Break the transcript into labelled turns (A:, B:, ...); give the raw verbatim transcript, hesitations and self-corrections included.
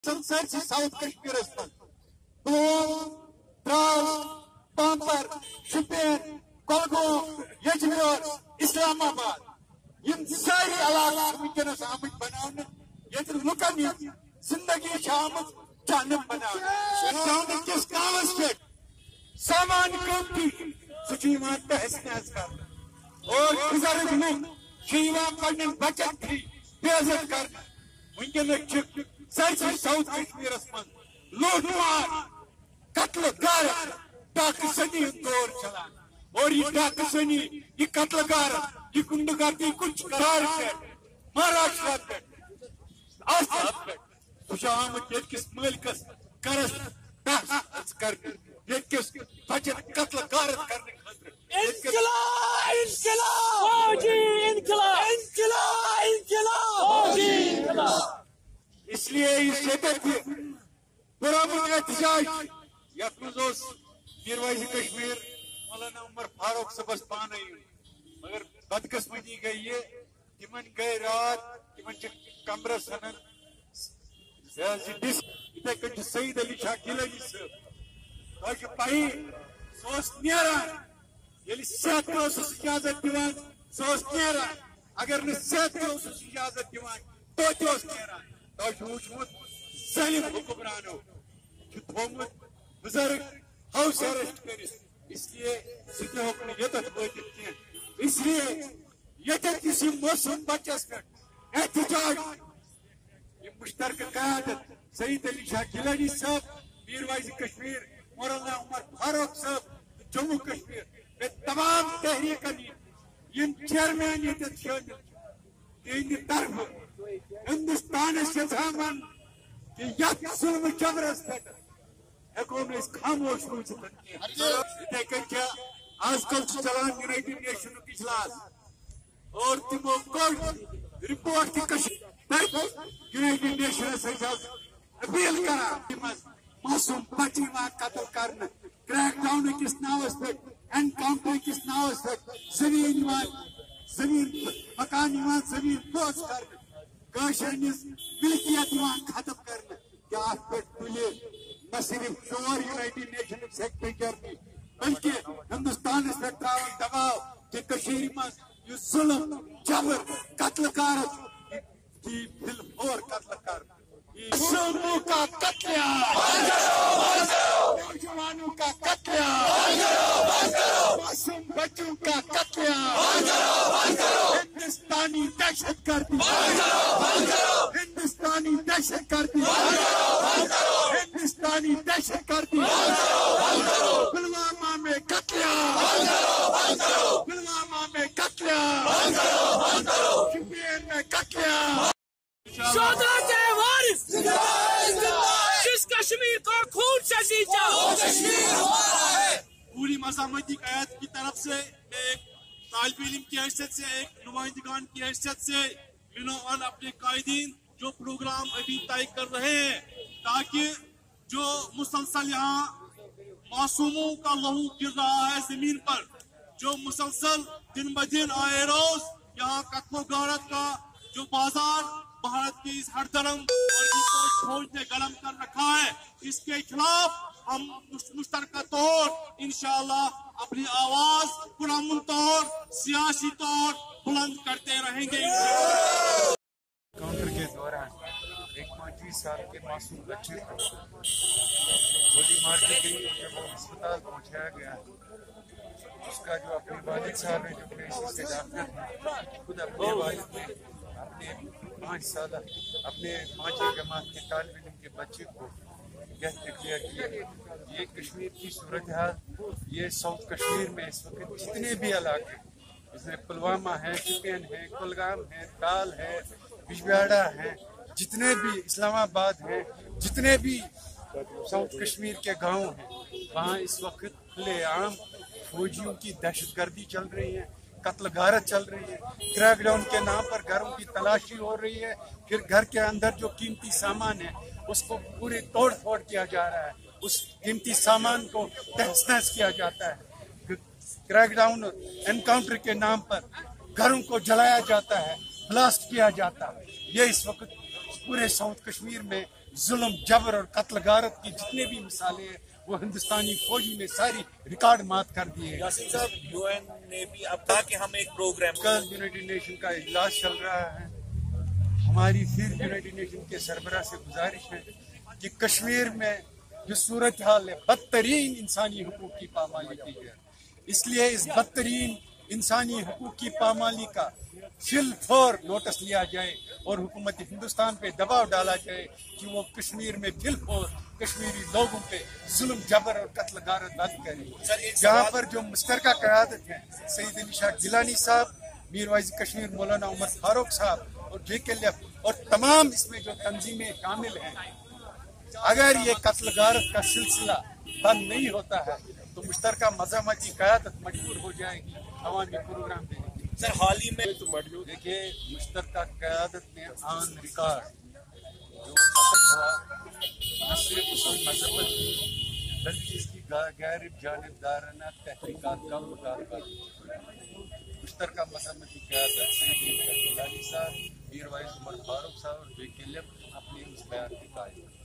A: Cersei south Kashmir Pulwama Tral Pampore Shopian Kulgam यजमेर इस्लामाबाद इन सारी इलाके वनकस आमत बनाने ये लुकन जिंदगी आमत जन्नत बनाने किस गाँवस पे सामान कमती सह तहस नहस कर और बुजुर्ग लुक पन्न बचत थी बेइज्जत कर वनकस सरसी साउथ कश्मीर मं लूटमार कत्ल गारत डाकसनी दौर चलान और ये डाकसनी ये कत्ल गारत ये गुंडगार्दी कुछ करार पे महाराष्ट्र पे आसाम पे सुशाम किस मलिकस करस तहस कर किस बचत कत्ल गारत करने खातिर
B: इंकलाब इंकलाब फौजी इंकलाब इंकलाब इंकलाब फौजी इंकलाब
A: इसलिए इस क्षेत्र के पुरअमन एहतजाज यथ मज मीरवाइज कश्मीर मौलाना उमर फारूक सबस पान मगर बदकिस्मती गई ये तिमन गई रात तिमन कमरस हनन इथे कन सईद अली शाह गिलानी सब पाई सोस नेरान यदि सेहत इजाजत दिवान सोस नेरान अगर न सेहत इजाजत दिवान तो नेरान वुचमुत सलिम हुक्मरानो थोमुत बुजुर्ग हाउस अरेस्ट कर इसलिए सह यत वात इसलिए यत मौसम बचस पे एहतजाज मुश्तरक क़यादत सईद अली शाह गिलानी साहब मीरवाइज कश्मीर मौलाना उमर फारूक साहब जम्मू कश्मीर पे तमाम तहरीकन इन चेयरमैन ये शामिल तरफ हिंदुस्तान यहां कि जुल्म जबरस पे हेको खामोश रूजित इथे कन आजकल चलान यूनाइटेड नेशन इजलास और तमो कोड रिपोर्ट यूनाइटेड नेशन अपील कर मासूम बच्चे कत्ल कर क्रैकडाउन किस नावस पे एनकाउंटर किस नावस पे जमीन जमीन मकान जमीन पोस कर मिल्कियत खत्म करने क्या तुले न सिर्फ शोर यूनाइटेड नेशन सेक्रेटरी बल्कि हिंदुस्तान पे त्रावन दबाव कि कश्मीर मज जुल्म जबर कत्ल कारत की फिलफोर कत्ल कर मासूमों का कत्लेआम नौजवानों का कत्लेआम मासूम बच्चों का कत्लेआम हिंदुस्तानी दहशत गर्दी हिंदुस्तानी दहशत गर्दी हिंदुस्तानी दहशत गर्दी पुलवामा में कत्लेआम पुलवामा में कत्लेआम शुपियन में कत्लेआम
B: शोधा के वारिस जिस कश्मीर को खून से सींचा वो कश्मीर हमारा है।
C: पूरी मज़ामती क़यादत की तरफ से एक तालिब इल्म की हैसियत से एक नुमाइंदगान की हैसियत से मिनो और अपने कायदीन जो प्रोग्राम अभी तय कर रहे हैं ताकि जो मुसलसल यहाँ मासूमों का लहू गिर रहा है जमीन पर जो मुसलसल दिन ब दिन आए रोज यहाँ कत्लो गारत का जो बाजार भारत की इस हरदरम और फौज ने गरम कर रखा है इसके खिलाफ हम मुश्तरका तौर इंशाअल्लाह अपनी आवाज पुरअमन तौर सियासी तौर बुलंद करते रहेंगे।
D: काउंटर के दौरान एक पाँचवीं साल के मासूम बच्चे को गोली मार दी गई जब वो अस्पताल पहुंचाया गया उसका जो अपने वालिद साहब है जो पेशी से डॉक्टर हैं खुद अपने वालिद ने अपने पाँच साल अपने पाँचवीं जमात के तालिब इल्म के बच्चे को यह डिक्लेयर किया ये कश्मीर की सूरत हाल ये साउथ कश्मीर में इस वक्त जितने भी इलाके इसमें पुलवामा है शुपियन है कुलगाम है ताल है बिजबिहाड़ा है जितने भी इस्लामाबाद है जितने भी साउथ कश्मीर के गांव हैं वहाँ इस वक्त खुलेआम फौजियों की दहशतगर्दी चल रही है कत्ल गारत चल रही है क्रैकडाउन के नाम पर घरों की तलाशी हो रही है फिर घर के अंदर जो कीमती सामान है उसको पूरी तोड़ फोड़ किया जा रहा है उस कीमती सामान को तहस नहस किया जाता है क्रैकडाउन एनकाउंटर के नाम पर घरों को जलाया जाता है ब्लास्ट किया जाता है ये इस वक्त पूरे साउथ कश्मीर में ظلم جبر اور قتل غارت کی جتنے بھی مثالیں ہیں وہ ہندوستانی فوجی نے ساری ریکارڈ مات کر دیے.
E: یاسین صاحب یو این نے بھی اب کہا کہ ہم ایک پروگرام
D: کل یونائٹڈ نیشن کا اجلاس چل رہا ہے. ہماری پھر یونائٹڈ نیشن کے سربراہ سے گزارش ہے کہ کشمیر میں جو صورتحال ہے بدترین انسانی حقوق کی پامالی کی ہے. اس لیے اس بدترین انسانی حقوق کی پامالی کا فی الفور نوٹس لیا جائے اور حکومت ہندوستان پہ دباؤ ڈالا جائے کہ وہ کشمیر میں فی الفور کشمیری لوگوں پہ ظلم جبر اور قتل غارت بند کرے. جہاں پر جو مشترکہ قیادت ہیں سعید علی شاہ گیلانی صاحب, میر وائز کشمیر مولانا عمر فاروق صاحب اور جے کے لیف اور تمام اس میں جو تنظیمیں شامل ہیں, اگر یہ قتل غارت کا سلسلہ بند نہیں ہوتا ہے تو مشترکہ مزاحمتی قیادت مجبور ہو جائے گی عوامی پروگرام دینے کی.
E: سر حال ہی میں
D: دیکھیے مشترکہ قیادت نے آن ریکارڈ جو قتل ہوا نہ صرف اس کی مذہبت کی بلکہ اس کی غیر جانبدارانہ تحقیقات کا مطالبہ کیا. مشترکہ مذہبتی قیادت سعید علی صاحب, میر وائز عمر فاروق صاحب اور جے کے لیف اپنے اس بیان کی قائل